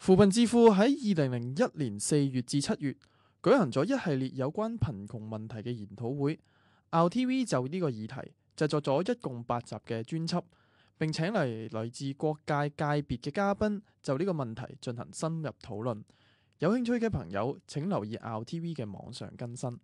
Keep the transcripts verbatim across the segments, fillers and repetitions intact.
扶貧智庫喺二零零一年四月至七月舉行咗一系列有關貧窮問題嘅研討會。R T V 就呢個議題製作咗一共八集嘅專輯，並請嚟來自各界界別嘅嘉賓就呢個問題進行深入討論。有興趣嘅朋友請留意 R T V 嘅網上更新。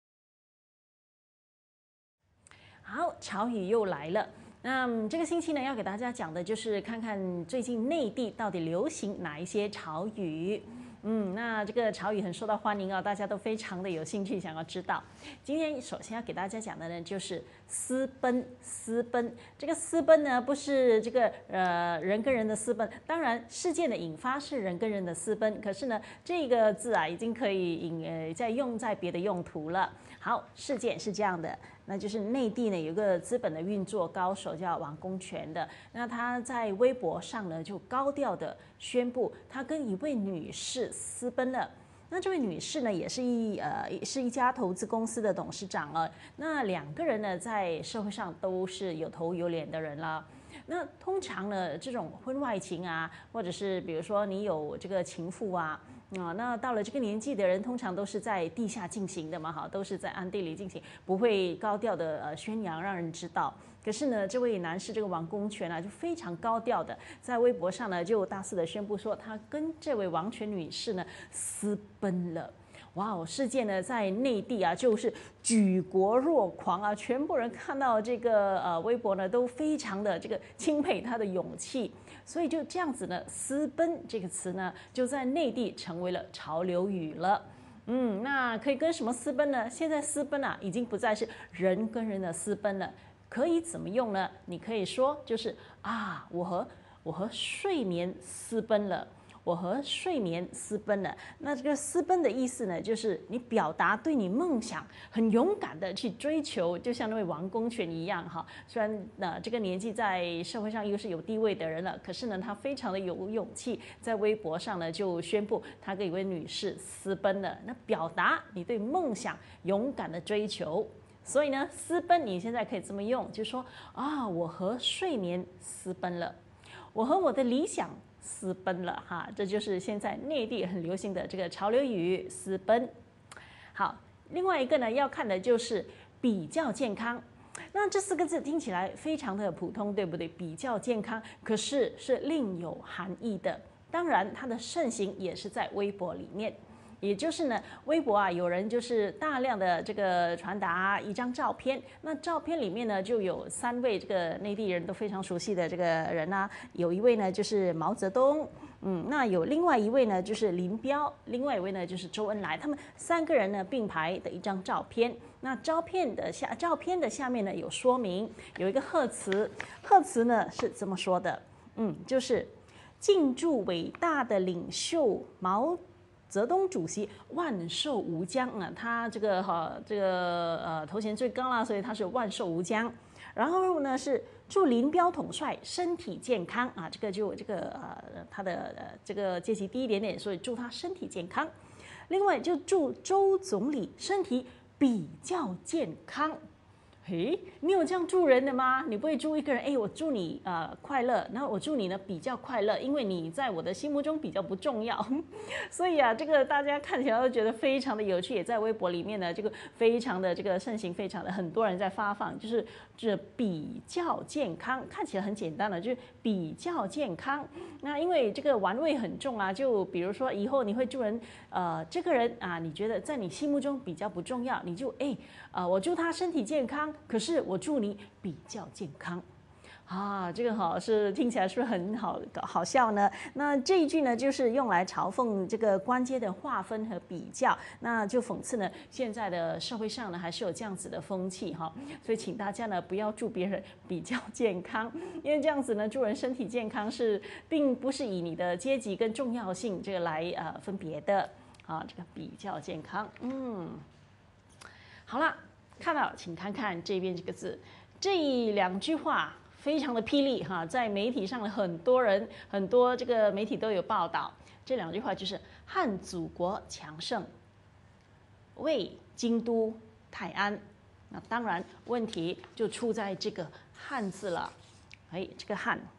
好，潮語又來了。那、嗯、這個星期呢，要給大家講的就是看看最近內地到底流行哪一些潮語。嗯，那這個潮語很受到歡迎啊，大家都非常的有興趣想要知道。今天首先要給大家講的呢，就是私奔。私奔，這個私奔呢，不是這個呃人跟人的私奔，當然事件的引發是人跟人的私奔，可是呢，這個字啊已經可以引呃再用在別的用途了。好，事件是這樣的。那就是內地呢有個資本的運作高手叫王功權的，那他在微博上呢就高調的宣布，他跟一位女士私奔了。那這位女士呢也是一呃是一家投資公司的董事長啊。那兩個人呢在社會上都是有頭有臉的人啦。那通常呢這種婚外情啊，或者是比如說你有這個情婦啊。啊、哦，那到了這個年紀的人，通常都是在地下進行的嘛，哈，都是在暗地裏進行，不會高調的呃宣揚讓人知道。可是呢，這位男士這個王功權啊，就非常高調的在微博上呢，就大肆的宣布說，他跟這位王權女士呢私奔了。哇哦，事件呢在內地啊，就是舉國若狂啊，全部人看到這個呃微博呢，都非常的這個欽佩他的勇氣。所以就這樣子呢，私奔這個詞呢，就在內地成為了潮流語了。嗯，那可以跟什麼私奔呢？現在私奔啊，已經不再是人跟人的私奔了。可以怎麼用呢？你可以說就是啊，我和我和睡眠私奔了。我和睡眠私奔了。那這個私奔的意思呢，就是你表達對你夢想很勇敢的去追求，就像那位王功權一樣哈。雖然呢，這個年紀在社會上又是有地位的人了，可是呢，他非常的有勇氣，在微博上呢就宣布他跟一位女士私奔了。那表達你對夢想勇敢的追求，所以呢，私奔你現在可以這麼用，就說啊，我和睡眠私奔了，我和我的理想私奔了哈，這就是現在內地很流行的這個潮流語私奔。好，另外一個呢要看的就是比較健康。那這四個字聽起來非常的普通，對不對？比較健康，可是是另有含義的。當然，它的盛行也是在微博裡面。也就是呢，微博啊，有人就是大量的這個傳達一張照片，那照片裡面呢就有三位這個內地人都非常熟悉的這個人啊，有一位呢就是毛澤東，嗯，那有另外一位呢就是林彪，另外一位呢就是周恩來，他們三個人呢並排的一張照片。那照片的下照片的下面呢有說明，有一個賀詞，賀詞呢是這麼說的，嗯，就是敬祝偉大的領袖毛澤東主席萬壽無疆啊，他這個哈這個呃頭銜最高啦，所以他是萬壽無疆。然後呢是祝林彪統帥身體健康啊，這個就這個呃他的呃這個階級低一點點，所以祝他身體健康。另外就祝周總理身體比較健康。嘿，你有這樣祝人的嗎？你不會祝一個人，哎，我祝你呃快樂，然後我祝你呢比較快樂，因為你在我的心目中比較不重要。所以啊，這個大家看起來都覺得非常的有趣，也在微博裡面呢，這個非常的這個盛行，非常的很多人在發放，就是這比較健康，看起來很簡單的，就是比較健康。那因為這個玩味很重啊，就比如說以後你會祝人，呃，這個人啊，你覺得在你心目中比較不重要，你就哎，呃，我祝他身體健康。可是我祝你比較健康，啊，這個好是聽起來是不是很好好笑呢？那這一句呢，就是用來嘲諷這個官階的劃分和比較，那就諷刺呢，現在的社會上呢，還是有這樣子的風氣哈。所以請大家呢，不要祝別人比較健康，因為這樣子呢，祝人身體健康是並不是以你的階級跟重要性這個來呃分別的啊。這個比較健康，嗯，好了。看到，請看看這邊這個字，這兩句話非常的霹靂哈，在媒體上很多人很多這個媒體都有報道。這兩句話就是漢祖國強盛，為京都泰安。那當然問題就出在這個漢字了。哎，這個漢，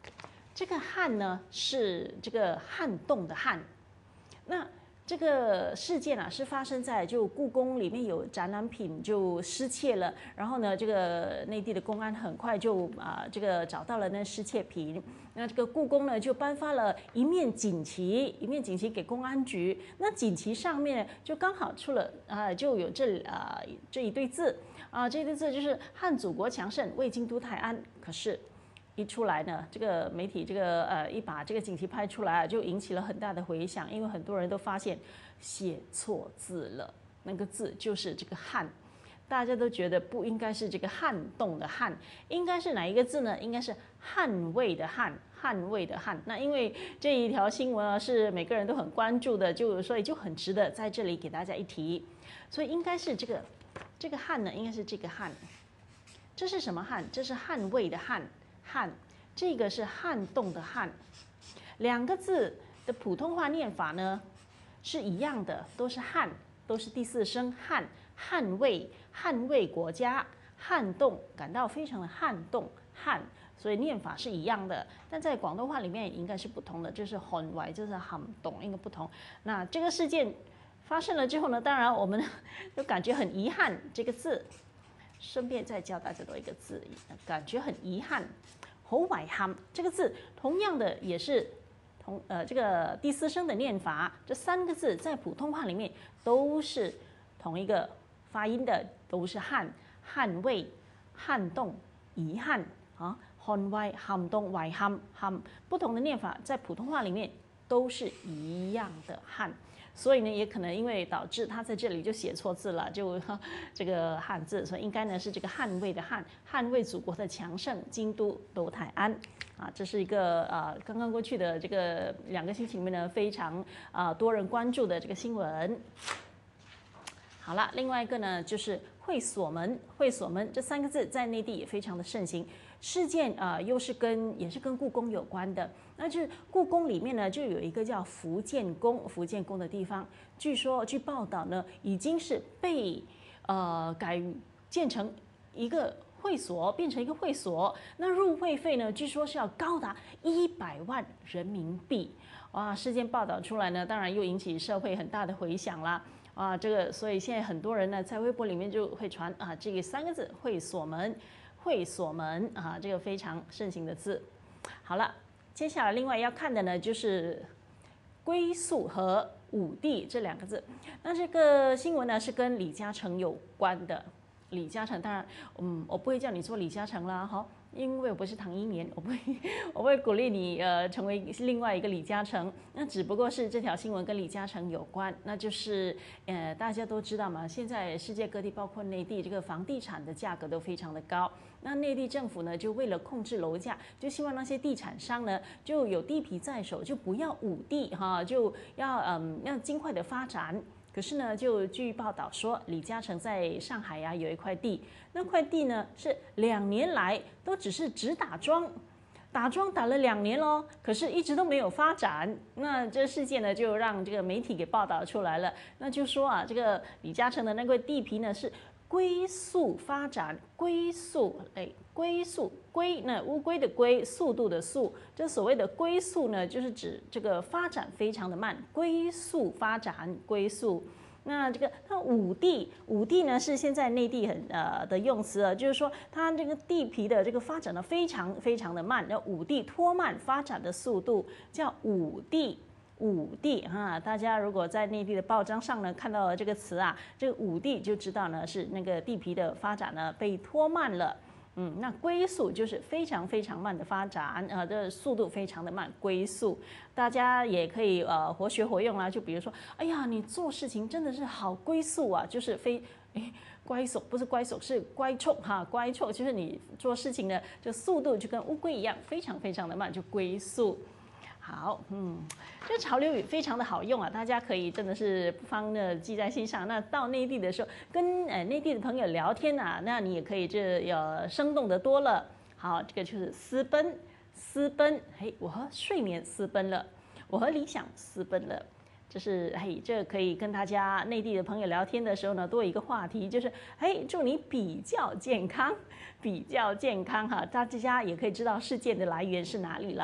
这个旱呢是这个撼动的撼，那这个事件啊是发生在就故宫里面有展览品就失窃了，然后呢这个内地的公安很快就啊、呃、这个找到了那失窃品，那这个故宫呢就颁发了一面锦旗，一面锦旗给公安局，那锦旗上面就刚好出了啊、呃、就有这啊、呃、这一对字啊、呃、这一对字就是汉祖国强盛，为京都泰安，可是。一出来呢，这个媒体这个呃一把这个锦旗拍出来，就引起了很大的回响，因为很多人都发现写错字了，那个字就是这个汉，大家都觉得不应该是这个撼动的撼，应该是哪一个字呢？应该是捍卫的捍，捍卫的捍。那因为这一条新闻啊是每个人都很关注的，就所以就很值得在这里给大家一提，所以应该是这个这个汉呢，应该是这个汉，这是什么汉？这是捍卫的捍。撼，这个是撼动的撼，两个字的普通话念法呢是一样的，都是撼，都是第四声撼，捍卫，捍卫国家，撼动，感到非常的撼动，撼，所以念法是一样的，但在广东话里面应该是不同的，就是捍卫，就是撼动，应该不同。那这个事件发生了之后呢，当然我们就感觉很遗憾，这个字。顺便再教大家多一个字，感觉很遗憾。好外ham这个字，同样的也是同呃这个第四声的念法，这三个字在普通话里面都是同一个发音的，都是捍捍卫、撼动、遗憾啊，捍衛、撼動、遺憾、憾，不同的念法在普通话里面都是一样的漢。所以呢，也可能因为导致他在这里就写错字了，就这个汉字，所以应该呢是这个捍卫的捍，捍卫祖国的强盛，京都楼台安啊，这是一个啊刚刚过去的这个两个星期里面呢非常啊多人关注的这个新闻。好了，另外一个呢就是会所门，会所门这三个字在内地也非常的盛行。事件啊、呃，又是跟也是跟故宫有关的，那就是故宫里面呢，就有一个叫福建宫，福建宫的地方，据说据报道呢，已经是被呃改建成一个会所，变成一个会所。那入会费呢，据说是要高达一百万人民币。哇，事件报道出来呢，当然又引起社会很大的回响啦。啊，这个所以现在很多人呢在微博里面就会传啊这个三个字会所门。会所门啊，这个非常盛行的字。好了，接下来另外要看的呢，就是归宿和武帝这两个字。那这个新闻呢是跟李嘉诚有关的。李嘉诚当然，嗯，我不会叫你做李嘉诚啦，哈。因为我不是唐英年，我不会，我不会鼓励你呃成为另外一个李嘉诚。那只不过是这条新闻跟李嘉诚有关，那就是呃大家都知道嘛，现在世界各地包括内地，这个房地产的价格都非常的高。那内地政府呢，就为了控制楼价，就希望那些地产商呢就有地皮在手，就不要舞地哈，就要嗯要尽快的发展。可是呢，就据报道说，李嘉诚在上海呀、啊、有一块地，那块地呢是两年来都只是只打桩，打桩打了两年咯，可是一直都没有发展。那这事件呢，就让这个媒体给报道出来了。那就说啊，这个李嘉诚的那块地皮呢是龟速发展，龟速哎，龟速龟那乌龟的龟，速度的速，这所谓的龟速呢，就是指这个发展非常的慢，龟速发展，龟速。那这个它武地，武地呢是现在内地很呃的用词啊，就是说它这个地皮的这个发展呢非常非常的慢，那武地拖慢发展的速度叫武地。武地哈，大家如果在内地的报章上呢看到了这个词啊，这个武地就知道呢是那个地皮的发展呢被拖慢了。嗯，那龟速就是非常非常慢的发展，呃，这速度非常的慢，龟速，大家也可以呃活学活用啦。就比如说，哎呀，你做事情真的是好龟速啊，就是非哎乖手不是乖手是乖冲哈，乖冲就是你做事情的就速度就跟乌龟一样，非常非常的慢，就龟速。好，嗯，这潮流语非常的好用啊，大家可以真的是不妨的记在心上。那到内地的时候，跟呃内地的朋友聊天啊，那你也可以这有生动的多了。好，这个就是私奔，私奔，嘿，我和睡眠私奔了，我和理想私奔了。这是嘿，这可以跟大家内地的朋友聊天的时候呢，多一个话题，就是嘿，祝你比较健康，比较健康哈，大家也可以知道事件的来源是哪里了。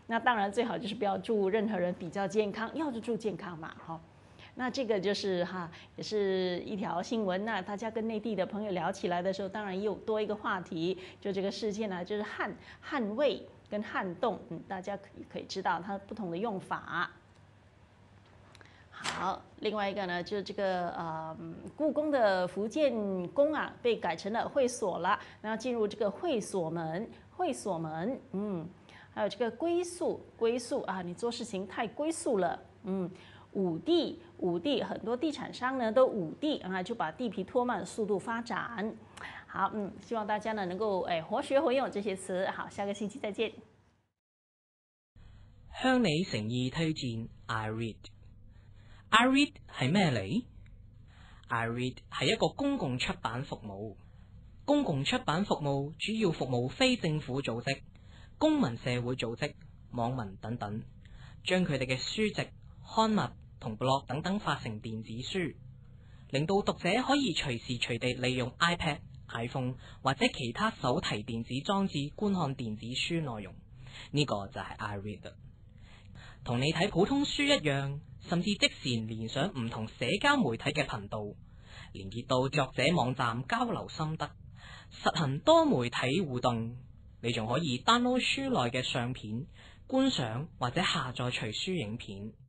那当然最好就是不要祝任何人比较健康，要就祝健康嘛，哈。那这个就是哈，也是一条新闻。那大家跟内地的朋友聊起来的时候，当然又多一个话题，就这个事件呢，就是撼捍卫跟撼动，嗯，大家可以可以知道它不同的用法。好，另外一个呢，就是这个呃，故宫的福建宫啊，被改成了会所了。那要进入这个会所门，会所门，嗯，还有这个归宿，归宿啊，你做事情太归宿了，嗯，五地，五地，很多地产商呢都五地啊，就把地皮拖慢速度发展。好，嗯，希望大家呢能够哎活學活用这些詞。好，下個星期再見。 向你誠意推薦 iRead。iRead 係咩嚟？iRead 係一個公共出版服務。公共出版服務主要服務非政府組織、公民社會組織、網民等等，將佢哋嘅書籍、刊物同 blog 等等發成電子書，令到讀者可以隨時隨地利用 iPad、iPhone 或者其他手提電子裝置觀看電子書內容。呢、這個就係 iRead。同你睇普通書一樣，甚至即時連上唔同社交媒體嘅頻道，連結到作者網站交流心得，實行多媒體互動。你仲可以 download 書內嘅相片、觀賞或者下載隨書影片。